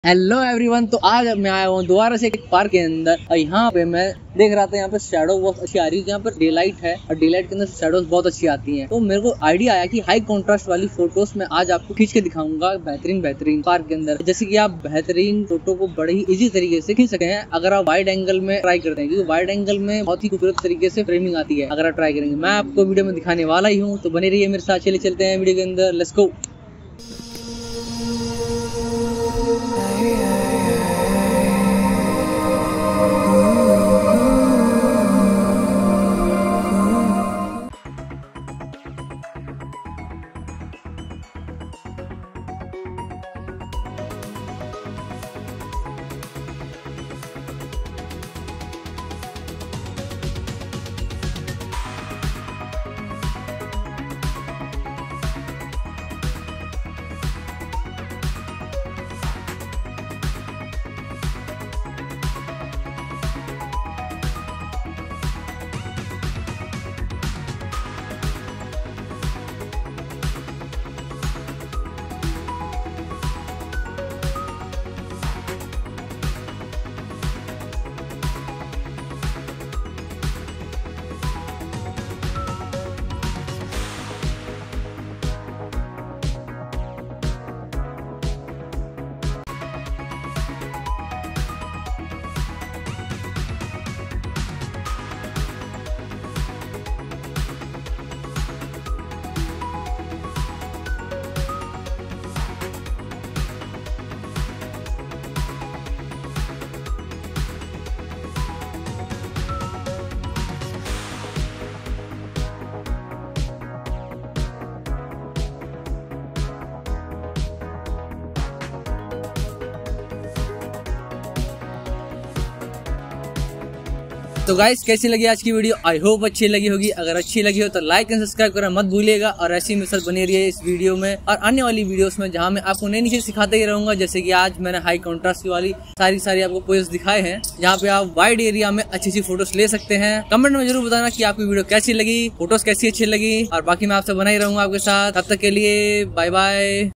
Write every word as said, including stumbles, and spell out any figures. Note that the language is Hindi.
Hello everyone. तो आज मैं आया हूँ दोबारा से एक पार्क के अंदर और यहाँ पे मैं देख रहा था यहाँ पे शैडो बहुत अच्छी आ रही है। यहाँ पर डे लाइट है और डे लाइट के अंदर शैडोज बहुत अच्छी आती हैं। तो मेरे को आइडिया आया कि हाई कंट्रास्ट वाली फोटोज मैं आज आपको खींच के दिखाऊंगा बेहतरीन बेहतरीन पार्क के अंदर, जैसे कि आप बेहतरीन फोटो को बड़े ही इजी तरीके से खींच सकते हैं अगर आप वाइड एंगल में ट्राई करते हैं, क्योंकि वाइड एंगल में बहुत ही खूबसूरत तरीके से फ्रेमिंग आती है अगर आप ट्राई करेंगे। मैं आपको वीडियो में दिखाने वाला ही हूँ, तो बने रहिए मेरे साथ। चले चलते हैं वीडियो के अंदर, लेट्स गो। तो गाइस, कैसी लगी आज की वीडियो? आई होप अच्छी लगी होगी। अगर अच्छी लगी हो तो लाइक एंड सब्सक्राइब करना मत भूलिएगा और ऐसे ही मेरे साथ बने रहिए इस वीडियो में और अन्य वाली वीडियोस में, जहां मैं आपको नई नई चीज सिखाते ही रहूंगा। जैसे कि आज मैंने हाई कॉन्ट्रास्ट वाली सारी सारी आपको पोजेस दिखाए हैं, जहाँ पे आप वाइड एरिया में अच्छी अच्छी फोटोज ले सकते हैं। कमेंट में जरूर बताना कि आपकी वीडियो कैसी लगी, फोटोज कैसी अच्छी लगी, और बाकी मैं आपसे बना ही रहूंगा आपके साथ। तब तक के लिए बाय बाय।